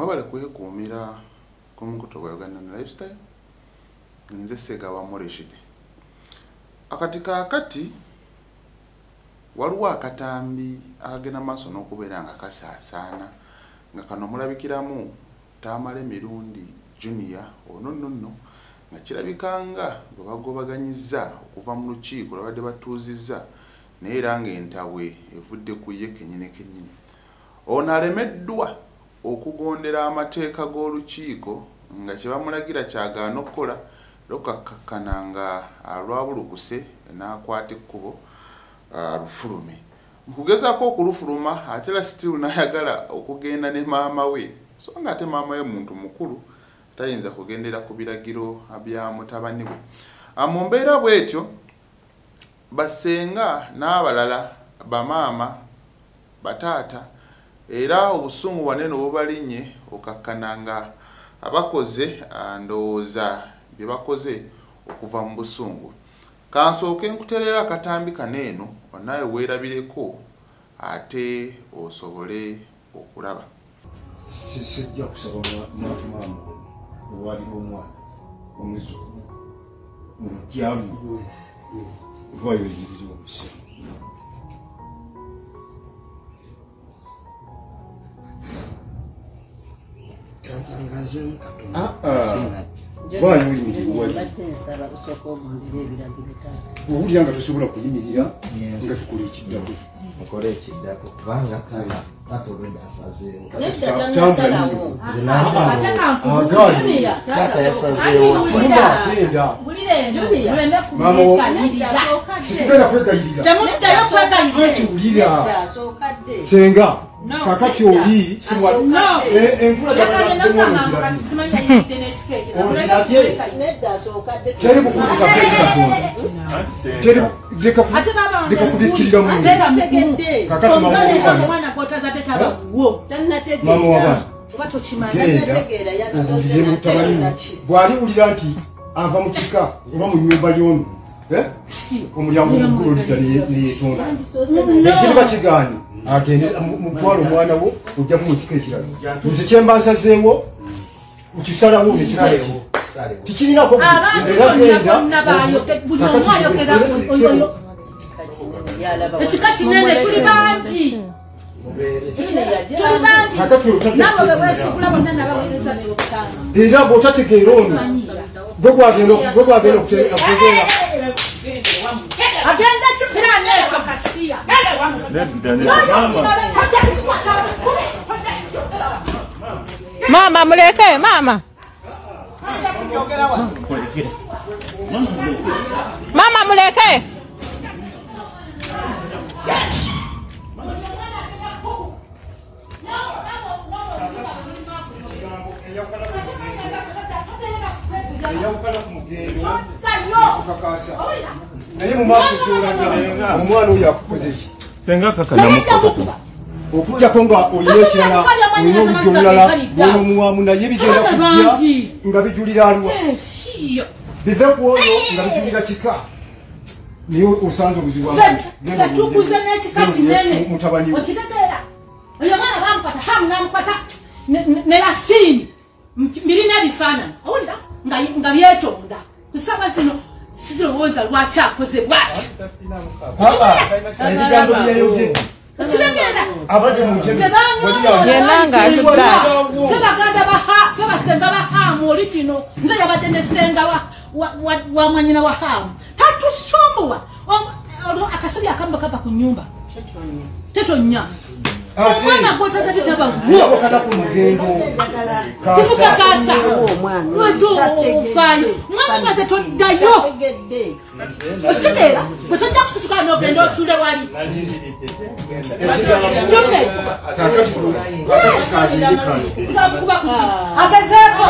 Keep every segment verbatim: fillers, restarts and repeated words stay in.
mwabale kwekuumira ku mukutu gwa Uganda Lifestyle. Nze Ssegawa Rashid. Akati kaakati waliwo akatambi agenda maaso n'okubeera nga kasaasaana nga kano mulabikiramu Tamale Mirundi Junior ono nno nno nga kirabikanga bwe bagobaganyizza okuva mu lukiiko lwabadde batuuzizza naye era ng'entabwe evudde ku ye kennyini kennyini. Ono alemeddwa okugondera amateeka g'olukiiko nga kye bamulagira kyagaana okukola lokakkakkana nga alwabulukuse n'akwata ekkubo alufulume. Mu kugezaako okulufuluma ate era still n'ayagala okugenda ne maama we so nga ate maama we muntu mukulu tayinza kugendera ku biragiro bya mutabani we. Mu mbeera bw'etyo basenga n'abalala bamaama bataata era obusungu bwanene obubalinye okakkana nga abakoze ndowooza bye bakoze okuva mu busungu. Kansooke nkuterera akatambi kaneeno naye weerabireko ate osobole okulaba. Sijja kusaba maama owaliwo omwana omuzzukulu mu lujjamu vayo yiriri obusa. Vayo yimirira owulira nga tosobola kuyimirira nga tukola ekiddako mukole ekiddako kubanga taata olwedda asazeewo taata yasazeewo situgenda kwegayirira wulira senga kakati oli teri bukuzika leka kubikkirira mu kakati mama wabana bw'aliwulira nti ava mu kika oba mu nnyumba y'ono omulyango omugulu oludda neyetonda ekiri bakigaanye agende mutwala omwana wo ojjamu mu kika ekirala. Nze kyemba nsazeewo nkisalawo misalewo tikirinako era genda ekika kinene tuli bangi era bw'otategeera ono gwe gwagenda okutegeera agenda kipirani ekyo kasiya mama muleke mama mama muleke naye mu maaso gy'olaga omwana oyo akukoze ki senga kakanamukola okujjako nga oyina ekirala olina obujja obulala bwona omuwamu naye bigenda kujja nga bijulira alwa bive ku oyo nga bijulira kika niye osanze obuzibu tukuze n'ekika kinene mutabani we okitegeera oyo mwana bamukwata hamu namukwata ne lasini birina ebifaananyi owulira nga byetonda kusaba zino sizowooza lwaki akoze bwati ebigambo byeyogedde abadde mu yenanga sebaganda baha sebasemba bahamu oli kino nze yabadde nesenga wa mwanyina wa hamu tatusumbuwa akasabi akamba kava ku nyumba tetonya omwana gwotaza tetaba gwo kana ku mugendo kasa lwaki ofayo mwana tetoddayo okitegera bwe tojja kususuka n'ogenda osule wali kuba kuki agezeeko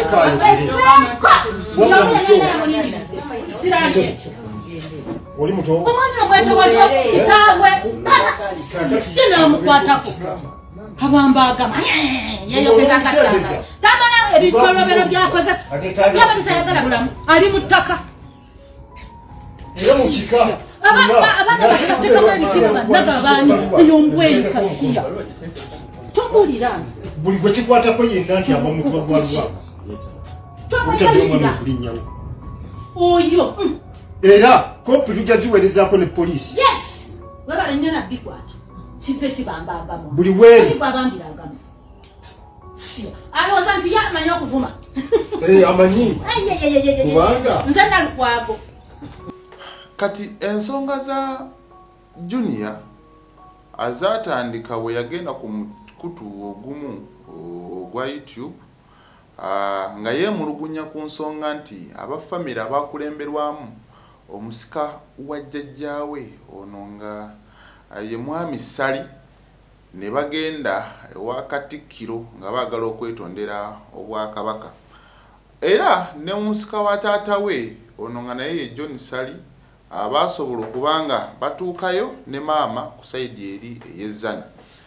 siranje oli muto omwana bwetowaza kitaawe kina mukwatako abambagama yeyogeza katamba tamala ebikolobero byakoze yabadde tayagala bulamu ali mu ttaka era mu kika abaana bateekamu ebikira bannaga abaani eyombweyi kasiya tobulira buli gwe kikwatako yenna nti ava mu kuba gwalwa utadde omwana okulinnyawo oyo era kopi tujja ziweerezaako ne poliisi yes webale nnyo nabbikwata kize kibambambamu buli weeri babambiragamu alowooza nti yamanyi okuvuma amanyi kubanga nze nalukwago kati ensonga za Junior azatandika we yagenda ku mukutu ogumu ogwa YouTube uh, nga yemulugunya ku nsonga nti abafamily abakulemberwamu omusika wa jjajjaawe ono nga ye mwami Sali ne bagenda ewa Katikkiro nga baagala okwetondera obwakabaka era ne omusika wa taata we ono nga naye ye John Sali abasobola okubanga batuukayo ne maama ku saidi eri ey'ezzana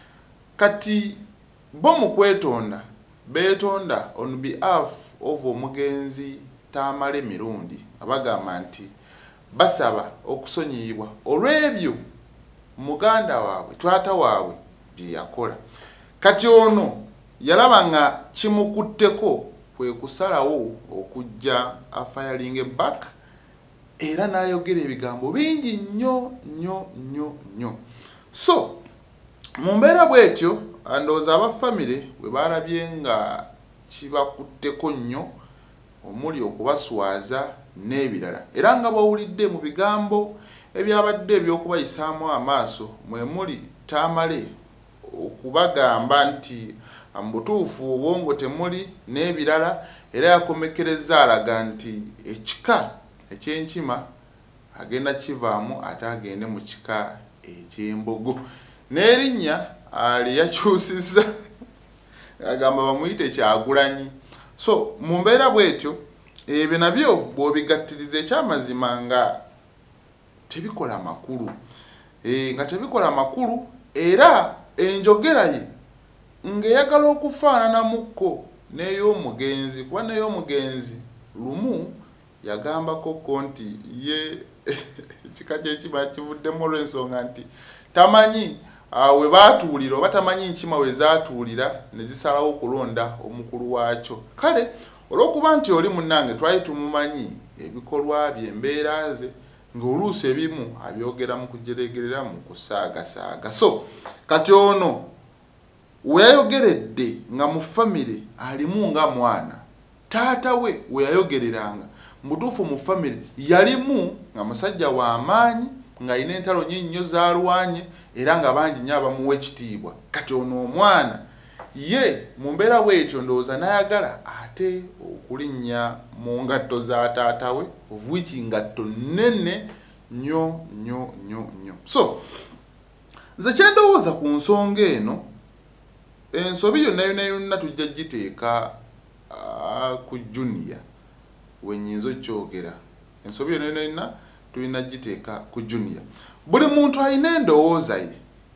kati bo mu kwetonda beetonda on behalf of omugenzi Tamale Mirundi abagamba nti basaba okusonyiyibwa olw'ebyo muganda waabwe twata waabwe bye yakola kati ono yalaba nga kimukutteko kwe kusalawo okujja afiring back era n'ayogera ebigambo bingi nnyo nnyo nnyo nnyo so mu mbeera bw'etyo ndowooza abafamire bwe balabye nga kibakutteko nnyo omuli okubaswaza n'ebirala era nga bawulidde mu bigambo ebyabadde ebyokubayisaamu amaaso mwe muli Tamale okubagamba nti mu butuufu obwongo temuli n'ebirala era yakomekereza alaga nti ekika ekyenkima agenda kivaamu ate agende mu kika eky'embogo n'erinnya ali yakyusizza agamba bamuyite Kyagulanyi so mu mbeera bw'etyo ebyo nabyo bw'obigattiriza ekyamazima nga tebikola amakulu e, nga tebikola amakulu era enjogera ye ng'eyagala okufaananamukko n'ey'omugenzi kuba n'ey'omugenzi lumu yagambako ko nti ye ekika kyekiba kivuddemu olw'ensonga nti tamanyi uh, we baatuulira oba tamanyi nkima we zaatuulira ne zisalawo okulonda omukulu waakyo kale olw'okuba nti oli munnange twali tumumanyi ebikolwa bye embeera ze ng'oluusi ebimu abyogera mu kujeregerera mu kusaagasaaga so kati ono we yayogeredde nga mu famire alimu nga mwana taata we we yayogereranga mutuufu mu famire yalimu nga musajja wa maanyi nga alina entalo nnyingi nnyo zaalwanye era nga bangi nnyo abamuwa ekitiibwa kati ono omwana ye mu mbeera bw'etyo ndowooza n'ayagala ate okulinnya mu ngatto za taata we ovuiki ngatto nnene nnyo nnyo nnyo nnyo so nze kyendowooza ku nsonga eno ensobi yonna yonna yonna tujja giteeka uh, ku Junior wenyinza okyogera ensobi yonna yonna yonna tulina giteeka ku Junior buli muntu alina endowooza ye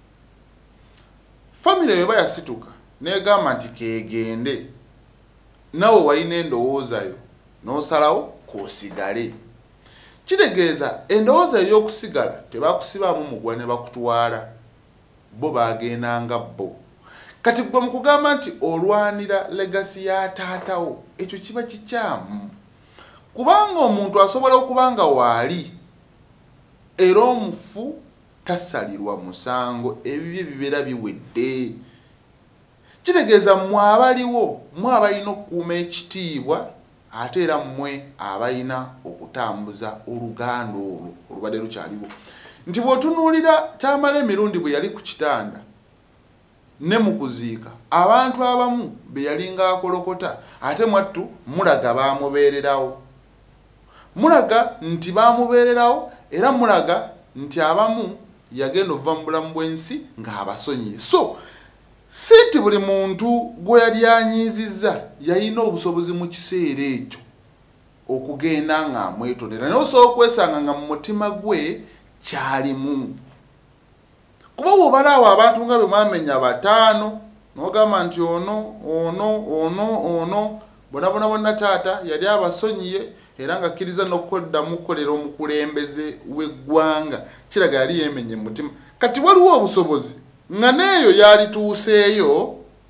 famire yeba yasituka negamba nti keegende nawe walina endowooza yo n'osalawo k'osigale kitegeeza endowooza ey'okusigala tebakusibaamu mugwa ne bakutwala bo bagendanga bo kati gwe mu kugamba nti olwanira legasi ya taatawo ekyo kiba kikyamu kubanga omuntu asobola okuba nga waali era omufu tasalirwa musango ebibye bibeera biwedde kitegeeza mmwe abaliwo mmwe abalina okukuuma ekitiibwa ate era mmwe abalina okutambuza oluganda olwo olubadde lukyaliwo nti bw'otunuulira Tamale Mirundi bwe yali ku kitanda ne mu kuziika abantu abamu be yalinga akolokota ate mwattu mulaga baamubeererawo mulaga nti baamubeererawo era mulaga nti abamu yagenda okuva mu bulamu bw'ensi ng'abasonyiye so si nti buli muntu gwe yali anyiizizza yalina obusobozi mu kiseera ekyo okugenda ng'amwetondera naye osobola okwesanga nga mu mutima gwe kyalimu kuba bw'obalaawo abantu nga be mwamenya bataano n'ogamba nti ono ono ono ono bona bona bonna taata yali abasonyiye era nga akkiriza n'okuddamu okukolera omukulembeze w'eggwanga kiraga yali yeemenye mu mutima kati waliwo obusobozi nga neeyo yalituuseeyo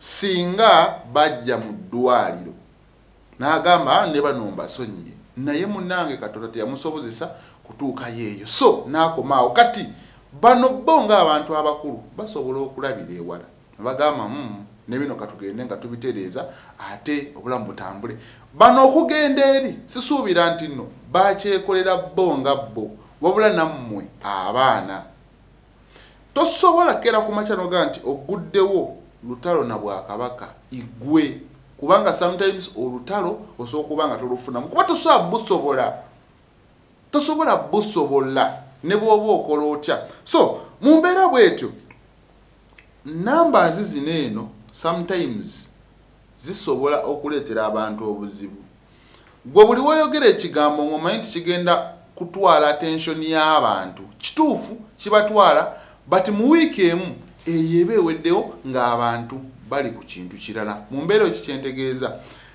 singa bajja mu ddwaliro n'agamba ne bano mbasonyiye naye munnange Katonda teyamusobozesa kutuuka yeeyo so n'akomaawo kati bano bo ng'abantu abakulu basobola okulabira ewala bagamba mm, ne bino katugende nga tubitereeza ate obulamu butambule bano okugenda eri sisuubira nti nno bakyekolera bo nga bo wabula nammwe abaana tosobola kera ku makya noga nti oguddewo lutalo na Bwakabaka igwe kubanga sometimes olutalo osobola kuba nga tolufunamu kuba tosobola busobola tosobola busobola ne bw'oba okola otya so mu mbeera bwetyo numbers zino eno sometimes zisobola okuleetera abantu obuzibu gwe buli woyogera ekigambo ng'omanyi nti kigenda kutwala attention y'abantu kituufu kibatwala but mu wiiki emu eyo eba eweddewo ng'abantu bali ku kintu kirala mu mbeera ekyo kyentegeeza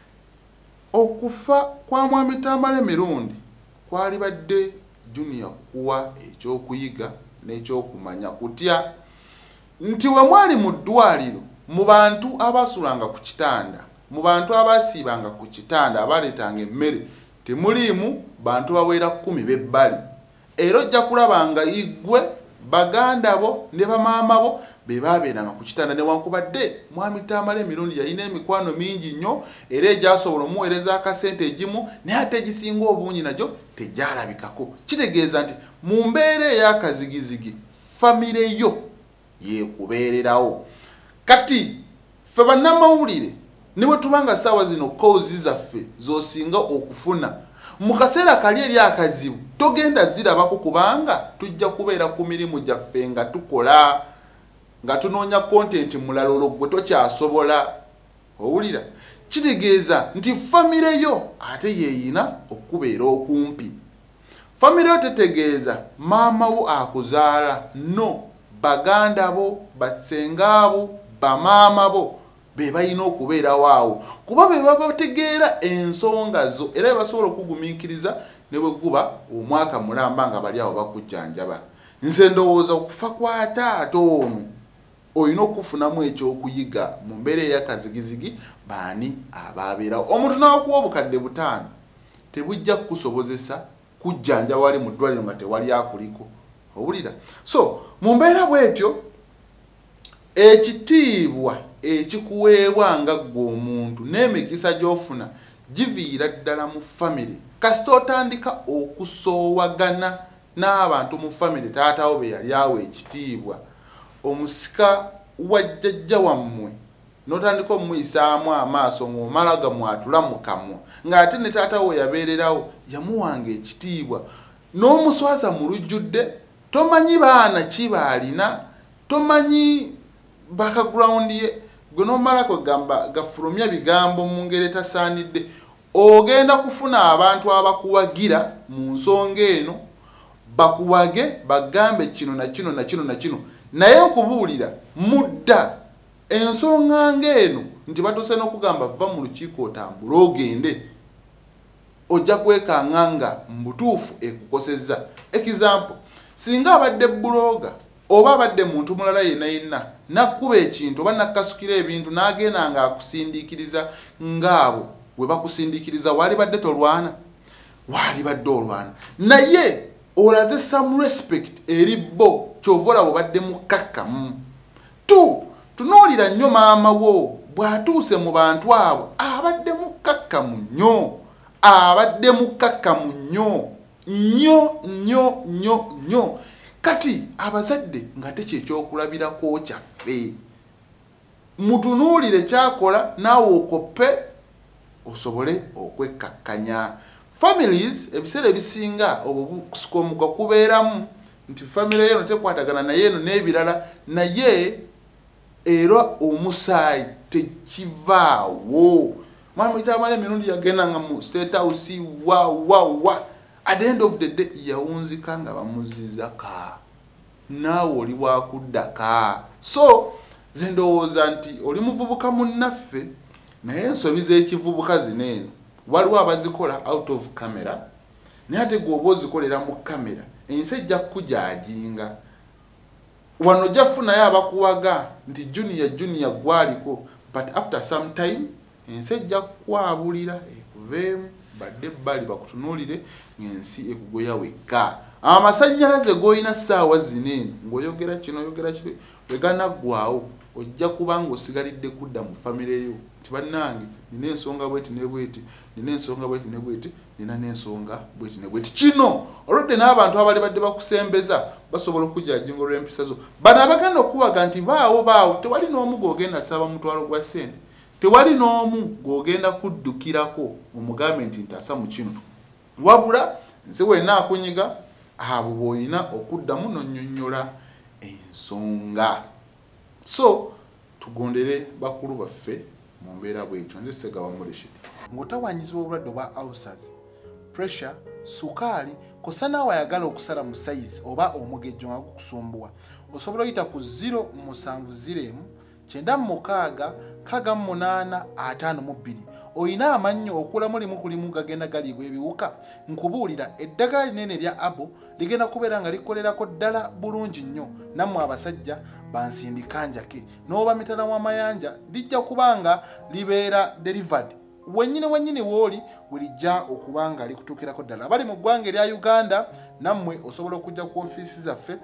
okufa kwa Mwami Tamale Mirundi kwali badde Junior kuwa ekyokuyiga n'ekyokumanya kutya nti we mwali mu ddwaliro mu bantu abasulanga ku kitanda mu bantu abasiibanga ku kitanda abaleetanga emmere temuliimu bantu bawera kkumi b'ebbali era ojja kulabanga igwe baganda bo ne bamaama bo be baabeeranga ku kitanda newankubadde Mwami Tamale Mirundi yalina emikwano mingi nnyo era egyasobola omuweereza akasente egimu naye ate egisinga obungi nagyo tegyalabikako kitegeeza nti mu mbeera ey'akazigizigi famire yo yekubeererawo kati ffe bannamawulire ne bwe tubanga ssaawa zino koozi zaffe z'osinga okufuna mu kaseera kali eri akazibu togenda zirabako kubanga tujja kubeera ku mirimu gyaffe nga tukola nga tunoonya content mulala olwo gwe tokyasobola owulira kitegeeza nti famire yo ate yeeyina okubeera okumpi famire yo tetegeeza maama wo akuzaala no baganda bo basenga bo bamaama bo be balina okubeerawo awo kuba be baba bategeera ensonga zo era basobola okugumiikiriza ne bwe guba omwaka mulamba nga bali awo bakujjanjaba nze ndowooza okufa kwa taata ono olina okufunamu ekyokuyiga mu mbeera ey'akazigizigi baani abaabeerawo omuntu n'akuwa obukadde butaano tebujja kukusobozesa kujjanja wali mu ddwaliro nga tewali akuliko owulira so mu mbeera bwetyo ekitiibwa ekikuweebwa nga ggwe omuntu n'emikisa gy'ofuna giviira ddala mu famire kasita otandika okusoowagana n'abantu mu famire taatawo be yali awo ekitiibwa omusika wa jjajja wammwe n'otandika omuyisaamu amaaso ng'omala gamwatula mu kamwa ng'ate ne taatawo yabeererawo yamuwanga ekitiibwa n'omuswaza mu lujjudde tomanyi baana ki baalina tomanyi background ye gwe n'omala kwegamba gafulumya bigambo mu ngeri etasaanidde ogenda kufuna abantu abakuwagira mu nsonga eno bakuwage bagambe kino na kino na kino na kino naye okubuulira mudda ensonga ng'eno nti batuuse n'okugamba va mu lukiiko otambule ogende ojja kwekanga nga mu butuufu ekukosezza example singa abadde buloga oba abadde muntu mulala yenna yenna nakkuba ekintu oba nakkasukira ebintu n'agenda nga akusindiikiriza ng'abo we bakusindiikiriza wali badde tolwana wali badde olwana naye olaze some respect eri bo kyova olaba obadde mukkakkamu tu tunuulira nnyo maama wo bw'atuuse mu bantu abo abadde mukkakkamu nnyo abadde mukkakkamu nnyo nnyo nnyo nnyo nnyo kati abazadde nga tekyekyokulabirako kyaffe mutunuulire kyakola naawe okoppe osobole okwekkakkanya families ebiseera ebisinga obusukomuka kubeeramu nti famire yeno tekwatagana naye eno n'ebirala naye era omusaayi tekivaawo Mwami Tamale Mirundi yagendanga mu State House wa wa wa at the end of the day yawunzika nga bamuzizaka naawe oli wakuddaka so ze ndowooza nti oli muvubuka munnaffe naye ensobi z'ekivubuka zino eno waliwo abazikola out of camera naye ate gweoba ozikolera mu kamera ensi ejja kukujajinga wano jjafunayo abakuwaga nti junior junior gwaliko but after some time ensi ejja kwabulira ekuveemu badde bali bakutunuulire ng'ensi ekugoya wekka. Amasannyalaze g'olina ssaawa zine ng'oyogera kino oyogera kino weganaggwaawo ojja kuba ng'osigalidde kudda mu famire yo nti bannange nina ensonga bweti ne bweti nina ensonga bweti ne bweti nina n'ensonga bweti ne bweti. Kino olwedde n'abantu abali badde bakusembeza basobola okujjajinga olw'empisa zo. Bano abagenda okuwaga nti baawo baawo tewali n'omu gw'ogenda saba mutwalo gwa ssente, tewali n'omu gw'ogenda kuddukirako omugambe nti ntaasa mu kino, wabula nsi wenna akunyiga abo bw'olina okuddamu n'onnyonnyola ensonga. So tugondere bakulu baffe mu mbeera bwetyo. Nze Ssegawa Rashid. Ng'otawanyizibwa obulwadde obwa ulcers, pressure, sukaali, kosa naawe ayagala okusala mu size oba omugejjo nga gukusumbuwa, osobola oyita ku zero musanvu zero emu kyenda mukaaga kaaga munaana ataano mu bbiri. Oyina amannyo okulamu limu kulimu gagenda galiibwa ebiwuka. Nkubuulira eddagala linene erya abo ligenda kubeera nga likolerako ddala bulungi nnyo. Nammwe abasajja bansindika njake n'oba mitala w'amayanja lijja kubanga libeera delivered wennyini wennyini wooli bulijja okubanga likutuukirako ddala. Abali mu ggwanga erya Uganda nammwe osobola okujja ku ofiisi zaffe